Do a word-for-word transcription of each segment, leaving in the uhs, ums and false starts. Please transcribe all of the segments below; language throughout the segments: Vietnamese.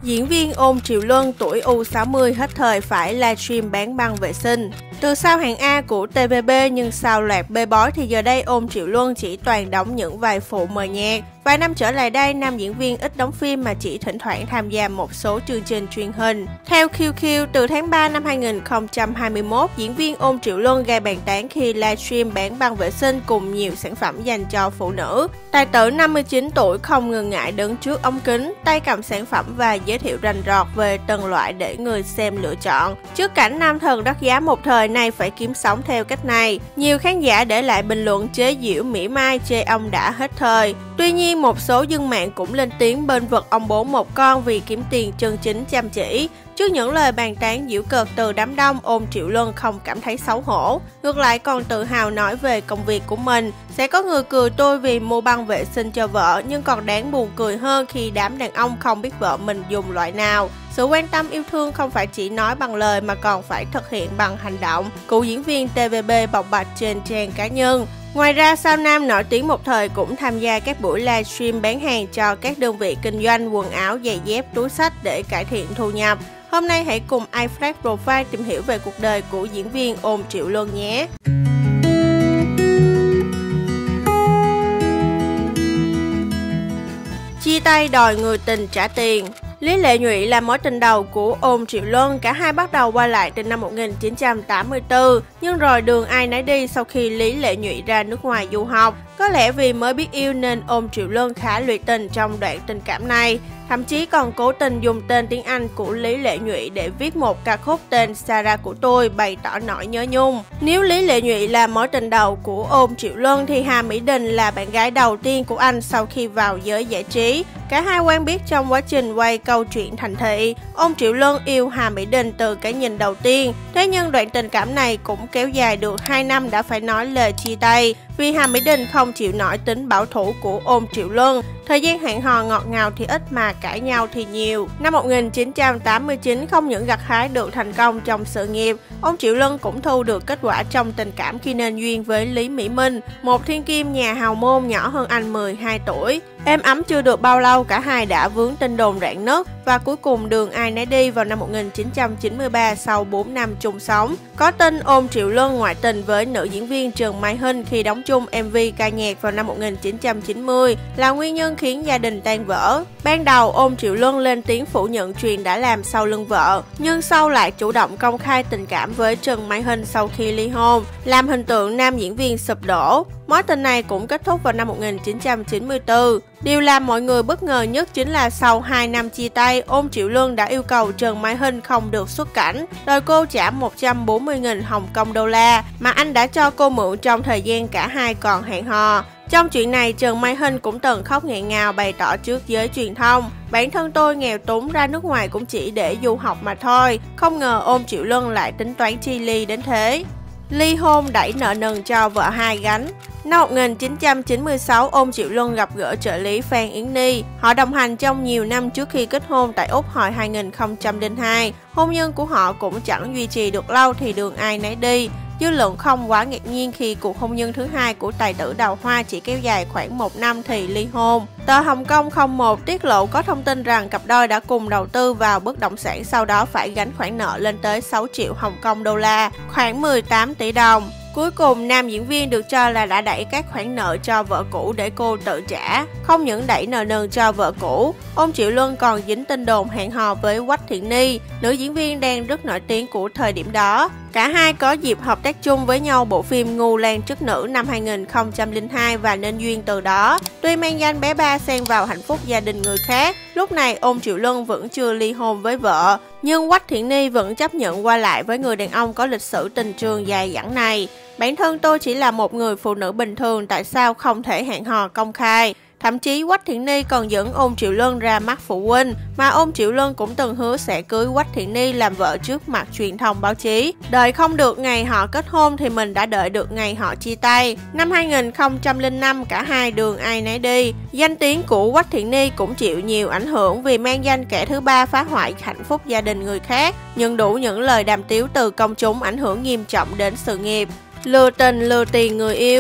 Diễn viên Ôn Triệu Luân tuổi U sáu mươi hết thời phải livestream bán băng vệ sinh. Từ sao hạng A của tê vê bê nhưng sau loạt bê bối thì giờ đây Ôn Triệu Luân chỉ toàn đóng những vai phụ mờ nhạt. Vài năm trở lại đây, nam diễn viên ít đóng phim mà chỉ thỉnh thoảng tham gia một số chương trình truyền hình. Theo Q Q, từ tháng ba năm hai nghìn không trăm hai mươi mốt, diễn viên Ôn Triệu Luân gây bàn tán khi livestream bán băng vệ sinh cùng nhiều sản phẩm dành cho phụ nữ. Tài tử năm mươi chín tuổi không ngần ngại đứng trước ống kính, tay cầm sản phẩm và giới thiệu rành rọt về từng loại để người xem lựa chọn. Trước cảnh nam thần đắt giá một thời nay phải kiếm sống theo cách này, nhiều khán giả để lại bình luận chế giễu mỉa mai chê ông đã hết thời. Tuy nhiên, một số dân mạng cũng lên tiếng bên vực ông bố một con vì kiếm tiền chân chính chăm chỉ. Trước những lời bàn tán giễu cợt từ đám đông, Ôn Triệu Luân không cảm thấy xấu hổ. Ngược lại còn tự hào nói về công việc của mình. Sẽ có người cười tôi vì mua băng vệ sinh cho vợ, nhưng còn đáng buồn cười hơn khi đám đàn ông không biết vợ mình dùng loại nào. Sự quan tâm yêu thương không phải chỉ nói bằng lời mà còn phải thực hiện bằng hành động, cựu diễn viên tê vê bê bộc bạch trên trang cá nhân. Ngoài ra, sao nam nổi tiếng một thời cũng tham gia các buổi livestream bán hàng cho các đơn vị kinh doanh quần áo, giày dép, túi xách để cải thiện thu nhập. Hôm nay hãy cùng iFlash Profile tìm hiểu về cuộc đời của diễn viên Ôn Triệu Luân nhé! Chia tay đòi người tình trả tiền. Lý Lệ Nhụy là mối tình đầu của Ôn Triệu Luân, cả hai bắt đầu qua lại từ năm một nghìn chín trăm tám mươi tư, nhưng rồi đường ai nấy đi sau khi Lý Lệ Nhụy ra nước ngoài du học. Có lẽ vì mới biết yêu nên Ôn Triệu Luân khá lụy tình trong đoạn tình cảm này, thậm chí còn cố tình dùng tên tiếng Anh của Lý Lệ Nhụy để viết một ca khúc tên Sarah của tôi bày tỏ nỗi nhớ nhung. Nếu Lý Lệ Nhụy là mối tình đầu của Ôn Triệu Luân thì Hà Mỹ Đình là bạn gái đầu tiên của anh sau khi vào giới giải trí. Cả hai quen biết trong quá trình quay câu chuyện thành thị. Ôn Triệu Luân yêu Hà Mỹ Đình từ cái nhìn đầu tiên, thế nhưng đoạn tình cảm này cũng kéo dài được hai năm đã phải nói lời chia tay vì Hà Mỹ Đình không chịu nổi tính bảo thủ của Ôn Triệu Luân. Thời gian hẹn hò ngọt ngào thì ít mà cãi nhau thì nhiều. Năm một nghìn chín trăm tám mươi chín, không những gặt hái được thành công trong sự nghiệp, Ôn Triệu Luân cũng thu được kết quả trong tình cảm khi nên duyên với Lý Mỹ Minh, một thiên kim nhà hào môn nhỏ hơn anh mười hai tuổi. Êm ấm chưa được bao lâu, cả hai đã vướng tin đồn rạn nứt và cuối cùng đường ai nấy đi vào năm một nghìn chín trăm chín mươi ba sau bốn năm chung sống. Có tin Ôn Triệu Luân ngoại tình với nữ diễn viên Trần Mai Hinh khi đóng chung em vê ca nhạc vào năm một nghìn chín trăm chín mươi là nguyên nhân khiến gia đình tan vỡ. Ban đầu Ôn Triệu Luân lên tiếng phủ nhận chuyện đã làm sau lưng vợ, nhưng sau lại chủ động công khai tình cảm với Trần Mai Hinh sau khi ly hôn, làm hình tượng nam diễn viên sụp đổ. Mối tình này cũng kết thúc vào năm một nghìn chín trăm chín mươi tư. Điều làm mọi người bất ngờ nhất chính là sau hai năm chia tay, Ôn Triệu Luân đã yêu cầu Trần Mai Hinh không được xuất cảnh, đòi cô trả một trăm bốn mươi nghìn Hồng Kông đô la mà anh đã cho cô mượn trong thời gian cả hai còn hẹn hò. Trong chuyện này, Trần Mai Hinh cũng từng khóc nghẹn ngào bày tỏ trước giới truyền thông: bản thân tôi nghèo túng ra nước ngoài cũng chỉ để du học mà thôi, không ngờ Ôn Triệu Luân lại tính toán chi ly đến thế. Ly hôn đẩy nợ nần cho vợ hai gánh. Năm một nghìn chín trăm chín mươi sáu, Ôn Triệu Luân gặp gỡ trợ lý Phan Yến Nhi. Họ đồng hành trong nhiều năm trước khi kết hôn tại Úc hồi hai nghìn không trăm lẻ hai. Hôn nhân của họ cũng chẳng duy trì được lâu thì đường ai nấy đi. Dư luận không quá ngạc nhiên khi cuộc hôn nhân thứ hai của tài tử đào hoa chỉ kéo dài khoảng một năm thì ly hôn. Tờ Hồng Kông không một tiết lộ có thông tin rằng cặp đôi đã cùng đầu tư vào bất động sản, sau đó phải gánh khoản nợ lên tới sáu triệu Hồng Kông đô la, khoảng mười tám tỷ đồng. Cuối cùng, nam diễn viên được cho là đã đẩy các khoản nợ cho vợ cũ để cô tự trả. Không những đẩy nợ nần cho vợ cũ, Ôn Triệu Luân còn dính tin đồn hẹn hò với Quách Thiện Ni, nữ diễn viên đang rất nổi tiếng của thời điểm đó. Cả hai có dịp hợp tác chung với nhau bộ phim Ngu Lan Chức Nữ năm hai nghìn không trăm lẻ hai và nên duyên từ đó. Tuy mang danh bé ba xen vào hạnh phúc gia đình người khác, lúc này Ôn Triệu Luân vẫn chưa ly hôn với vợ, nhưng Quách Thiện Ni vẫn chấp nhận qua lại với người đàn ông có lịch sử tình trường dài dẳng này. Bản thân tôi chỉ là một người phụ nữ bình thường, tại sao không thể hẹn hò công khai? Thậm chí Quách Thiện Ni còn dẫn Ôn Triệu Luân ra mắt phụ huynh, mà Ôn Triệu Luân cũng từng hứa sẽ cưới Quách Thiện Ni làm vợ trước mặt truyền thông báo chí. Đợi không được ngày họ kết hôn thì mình đã đợi được ngày họ chia tay. Năm hai nghìn không trăm lẻ năm, cả hai đường ai nấy đi. Danh tiếng của Quách Thiện Ni cũng chịu nhiều ảnh hưởng vì mang danh kẻ thứ ba phá hoại hạnh phúc gia đình người khác, nhưng đủ những lời đàm tiếu từ công chúng ảnh hưởng nghiêm trọng đến sự nghiệp. Lừa tình lừa tiền người yêu.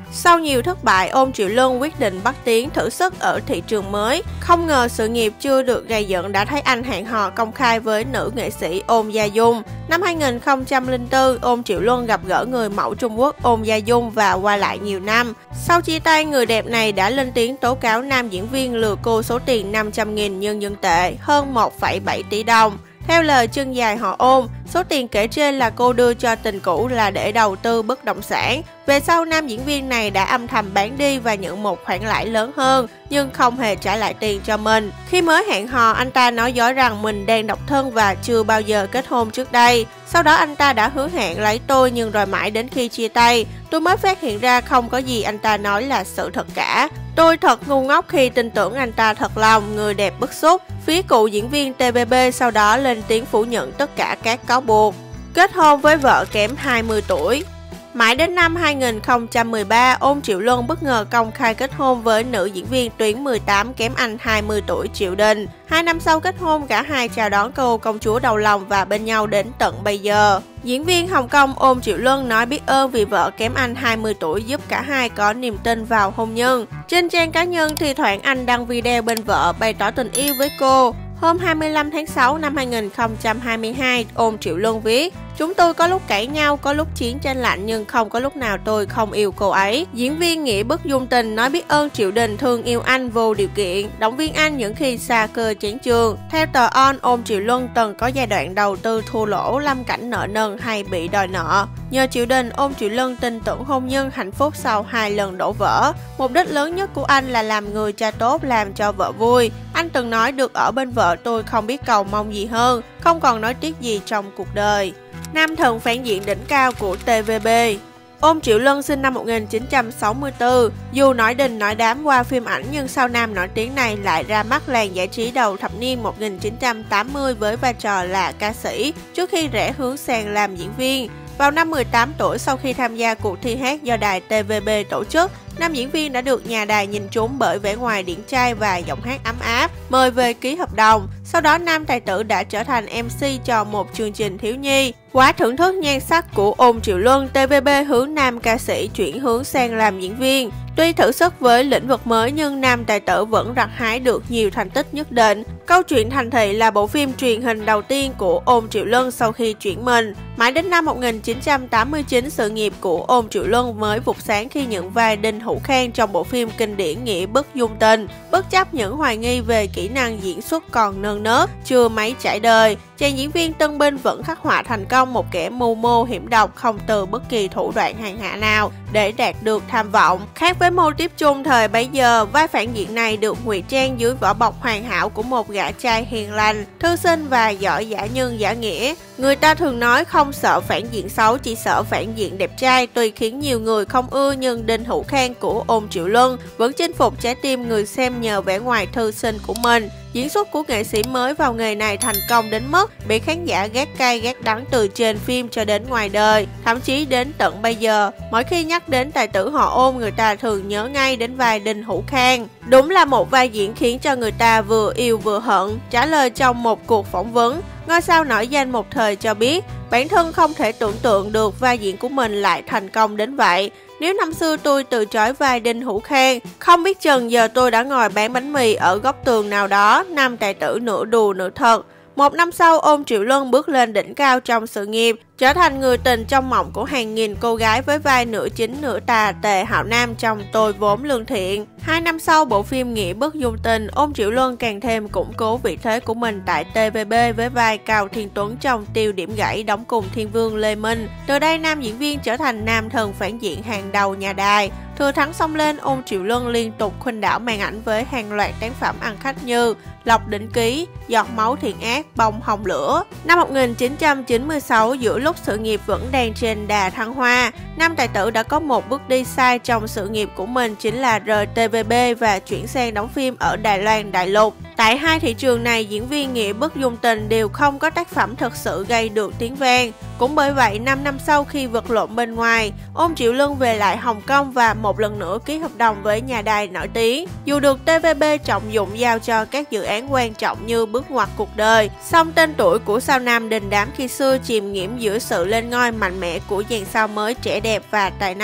Sau nhiều thất bại, Ôn Triệu Luân quyết định bắt tiếng thử sức ở thị trường mới. Không ngờ sự nghiệp chưa được gây dựng đã thấy anh hẹn hò công khai với nữ nghệ sĩ Ôn Gia Dung. Năm hai nghìn không trăm lẻ bốn, Ôn Triệu Luân gặp gỡ người mẫu Trung Quốc Ôn Gia Dung và qua lại nhiều năm. Sau chia tay, người đẹp này đã lên tiếng tố cáo nam diễn viên lừa cô số tiền năm trăm nghìn nhân dân tệ, hơn một phẩy bảy tỷ đồng. Theo lời chân dài họ Ôn, số tiền kể trên là cô đưa cho tình cũ là để đầu tư bất động sản. Về sau, nam diễn viên này đã âm thầm bán đi và nhận một khoản lãi lớn hơn, nhưng không hề trả lại tiền cho mình. Khi mới hẹn hò, anh ta nói dối rằng mình đang độc thân và chưa bao giờ kết hôn trước đây. Sau đó anh ta đã hứa hẹn lấy tôi, nhưng rồi mãi đến khi chia tay, tôi mới phát hiện ra không có gì anh ta nói là sự thật cả. Tôi thật ngu ngốc khi tin tưởng anh ta thật lòng, người đẹp bức xúc. Phía cựu diễn viên tê vê bê sau đó lên tiếng phủ nhận tất cả các cáo buộc. Kết hôn với vợ kém hai mươi tuổi. Mãi đến năm hai nghìn không trăm mười ba, Ôn Triệu Luân bất ngờ công khai kết hôn với nữ diễn viên tuyến mười tám kém anh hai mươi tuổi Triệu Đình. Hai năm sau kết hôn, cả hai chào đón cô công chúa đầu lòng và bên nhau đến tận bây giờ. Diễn viên Hồng Kông Ôn Triệu Luân nói biết ơn vì vợ kém anh hai mươi tuổi giúp cả hai có niềm tin vào hôn nhân. Trên trang cá nhân, thi thoảng anh đăng video bên vợ bày tỏ tình yêu với cô. Hôm hai mươi lăm tháng sáu năm hai nghìn không trăm hai mươi hai, Ôn Triệu Luân viết: chúng tôi có lúc cãi nhau, có lúc chiến tranh lạnh, nhưng không có lúc nào tôi không yêu cô ấy. Diễn viên Nghĩa Bức Dung Tình nói biết ơn Triệu Đình thương yêu anh vô điều kiện, động viên anh những khi xa cơ chán chường. Theo tờ On, Ôn Triệu Luân từng có giai đoạn đầu tư thua lỗ, lâm cảnh nợ nần hay bị đòi nợ. Nhờ Triệu Đình, Ôn Triệu Luân tin tưởng hôn nhân hạnh phúc sau hai lần đổ vỡ. Mục đích lớn nhất của anh là làm người cha tốt, làm cho vợ vui. Anh từng nói được ở bên vợ tôi không biết cầu mong gì hơn, không còn nói tiếc gì trong cuộc đời. Nam thần phản diện đỉnh cao của tê vê bê. Ôn Triệu Luân sinh năm một nghìn chín trăm sáu mươi tư, dù nổi đình nổi đám qua phim ảnh nhưng sau nam nổi tiếng này lại ra mắt làng giải trí đầu thập niên một nghìn chín trăm tám mươi với vai trò là ca sĩ, trước khi rẽ hướng sang làm diễn viên. Vào năm mười tám tuổi, sau khi tham gia cuộc thi hát do đài tê vê bê tổ chức, nam diễn viên đã được nhà đài nhìn trúng bởi vẻ ngoài điển trai và giọng hát ấm áp, mời về ký hợp đồng. Sau đó, nam tài tử đã trở thành em xê cho một chương trình thiếu nhi. Quá thưởng thức nhan sắc của Ôn Triệu Luân, tê vê bê hướng nam ca sĩ chuyển hướng sang làm diễn viên. Tuy thử sức với lĩnh vực mới nhưng nam tài tử vẫn gặt hái được nhiều thành tích nhất định. Câu chuyện Thành Thị là bộ phim truyền hình đầu tiên của Ôn Triệu Luân sau khi chuyển mình. Mãi đến năm một nghìn chín trăm tám mươi chín, sự nghiệp của Ôn Triệu Luân mới vụt sáng khi nhận vai Đinh Hữu Khang trong bộ phim kinh điển Nghĩa Bức Dung Tình. Bất chấp những hoài nghi về kỹ năng diễn xuất còn non nớt, chưa mấy trải đời, chàng diễn viên tân binh vẫn khắc họa thành công một kẻ mưu mô hiểm độc, không từ bất kỳ thủ đoạn hèn hạ nào để đạt được tham vọng. Khác với mô típ chung thời bấy giờ, vai phản diện này được ngụy trang dưới vỏ bọc hoàn hảo của một gã trai hiền lành, thư sinh và giỏi giả nhân giả nghĩa. Người ta thường nói không sợ phản diện xấu, chỉ sợ phản diện đẹp trai. Tuy khiến nhiều người không ưa nhưng Đinh Hữu Khang của Ôn Triệu Luân vẫn chinh phục trái tim người xem nhờ vẻ ngoài thư sinh của mình. Diễn xuất của nghệ sĩ mới vào nghề này thành công đến mức bị khán giả ghét cay ghét đắng từ trên phim cho đến ngoài đời. Thậm chí đến tận bây giờ, mỗi khi nhắc đến tài tử họ Ôn, người ta thường nhớ ngay đến vai Đinh Hữu Khang. Đúng là một vai diễn khiến cho người ta vừa yêu vừa hận. Trả lời trong một cuộc phỏng vấn, ngôi sao nổi danh một thời cho biết bản thân không thể tưởng tượng được vai diễn của mình lại thành công đến vậy. Nếu năm xưa tôi từ chối vai Đinh Hữu Khang, không biết chừng giờ tôi đã ngồi bán bánh mì ở góc tường nào đó. Nam tài tử nửa đùa nửa thật. Một năm sau, Ôn Triệu Luân bước lên đỉnh cao trong sự nghiệp, trở thành người tình trong mộng của hàng nghìn cô gái với vai nửa chính nửa tà Tề Hạo Nam trong Tôi Vốn Lương Thiện. Hai năm sau bộ phim Nghĩa Bức Dung Tình, Ôn Triệu Luân càng thêm củng cố vị thế của mình tại tê vê bê với vai Cao Thiên Tuấn trong Tiêu Điểm Gãy đóng cùng Thiên Vương Lê Minh. Từ đây, nam diễn viên trở thành nam thần phản diện hàng đầu nhà đài. Thừa thắng xông lên, Ôn Triệu Luân liên tục khuynh đảo màn ảnh với hàng loạt tác phẩm ăn khách như Lộc Đỉnh Ký, Giọt Máu Thiện Ác, Bông Hồng Lửa. Năm một nghìn chín trăm chín mươi sáu, giữa lúc sự nghiệp vẫn đang trên đà thăng hoa, nam tài tử đã có một bước đi sai trong sự nghiệp của mình, chính là rời tê vê bê và chuyển sang đóng phim ở Đài Loan, Đại Lục. Tại hai thị trường này, diễn viên Nghĩa Bức Dung Tình đều không có tác phẩm thực sự gây được tiếng vang. Cũng bởi vậy, năm năm sau khi vật lộn bên ngoài, Ôn Triệu Luân về lại Hồng Kông và một lần nữa ký hợp đồng với nhà đài nổi tiếng. Dù được tê vê bê trọng dụng giao cho các dự án quan trọng như bước ngoặt cuộc đời, song tên tuổi của sao nam đình đám khi xưa chìm nghiễm giữa sự lên ngôi mạnh mẽ của dàn sao mới trẻ đẹp và tài năng.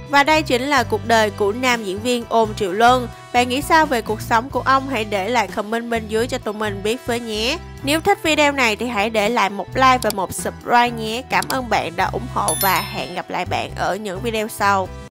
Và đây chính là cuộc đời của nam diễn viên Ôn Triệu Luân. Bạn nghĩ sao về cuộc sống của ông? Hãy để lại comment bên dưới cho tụi mình biết với nhé. Nếu thích video này thì hãy để lại một like và một subscribe nhé. Cảm ơn bạn đã ủng hộ và hẹn gặp lại bạn ở những video sau.